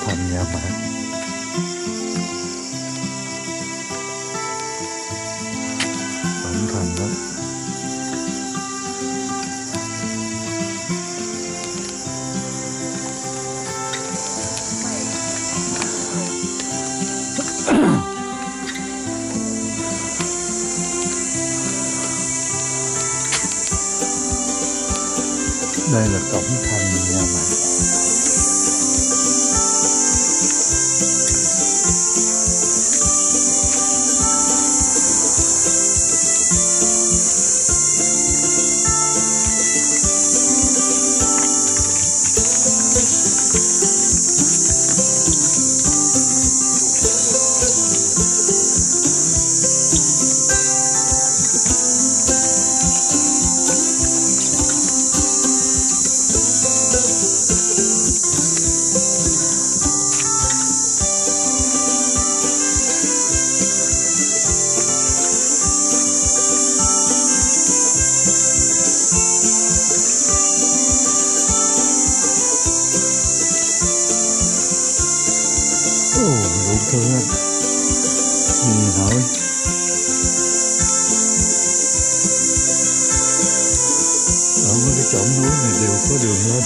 thành nhà mạc. Cổng thành đó. Đây là cổng thành nhà mạc. Đủ thứ hết. Nhìn thôi. Ở mấy cái chỏm núi này đều có đường lên.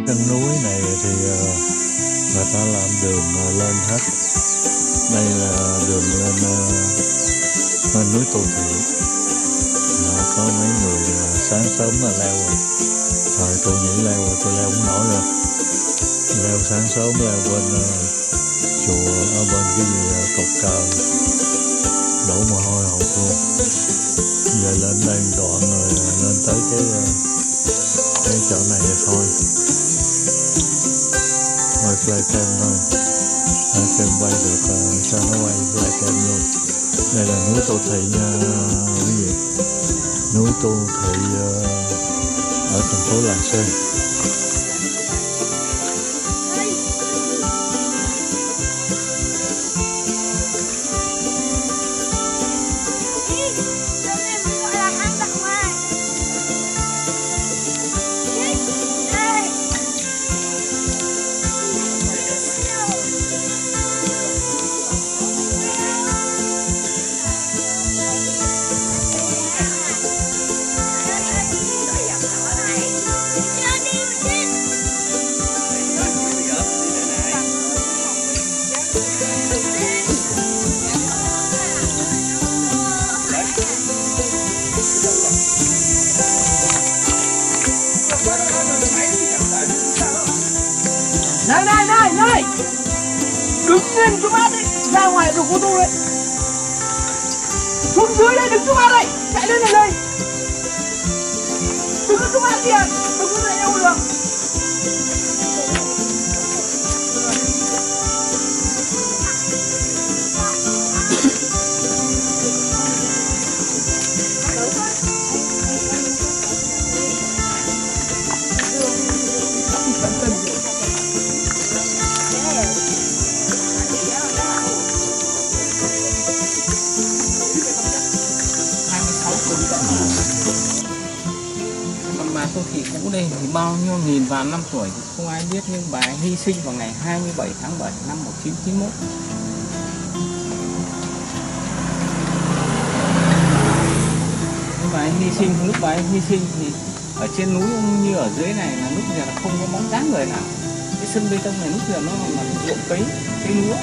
chân núi này thì người ta làm đường lên hết. Đây là đường lên núi Tô Thị. Có mấy người sáng sớm là leo rồi tôi nghĩ leo rồi tôi leo không nổi rồi. Leo sáng sớm leo bên chùa ở bên cái gì cột cờ, đổ mồ hôi hột luôn. Giờ lên đây đoạn rồi lên tới cái chỗ này thôi, quay flycam thôi. Flycam quay được sao nó quay flycam luôn. Đây là núi Tô Thị nha quý vị, núi Tô Thị ở thành phố Lạng Sơn. Này, đứng lên chú bác đấy, ra ngoài đường ô tô đấy, xuống dưới đây, đứng chú bác đây, chạy lên này đây, đừng có chú bác kìa, đừng có chạy đâu được. Còn bà Tô Thị cũ đây thì bao nhiêu nghìn vạn năm tuổi thì không ai biết, nhưng bà ấy hy sinh vào ngày 27 tháng 7 năm 1991. Bà ấy hy sinh, lúc bà ấy hy sinh thì ở trên núi cũng như ở dưới này là lúc giờ là không có bóng dáng người nào. Cái sân bê tông này lúc giờ nó là ruộng cấy lúa.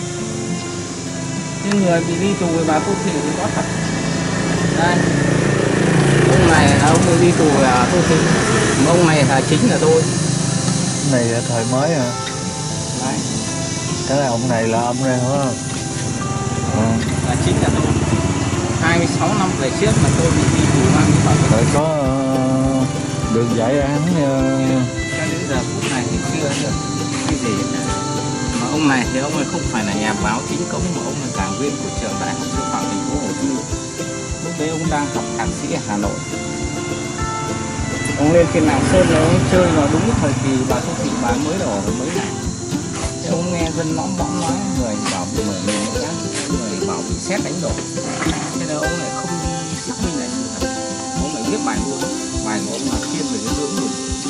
Nhưng người bị đi tù với bà Tô Thị thì có thật. Đây, ông này là ông đi tù là Tô Thị, ông này là chính là tôi. Này là thời mới hả? Đấy. Cái là ông này là ông đây phải không? Là chính là tôi. 26 năm về trước mà tôi bị đi tù 37. Rồi có được giải án Cho đến giờ phút này thì chưa được cái gì hết. Mà ông này thì ông ấy không phải là nhà báo chính công, mà ông là giảng viên của trường Đại học Sư phạm Thành phố Hồ Chí Minh. Lúc đấy ông đang học thạc sĩ ở Hà Nội. Ông lên trên Lạng Sơn là ông chơi vào đúng thời kỳ bà Tô Thị bà mới đổ mới này. Thế ông nghe dân lõm bõm nói người bảo bị mở mình nhá, người bảo bị sét đánh đổ. Thế nên ông lại không xác minh lại sự thật, ông lại viết bài luôn. Bài của ông là thiên về cái ngưỡng người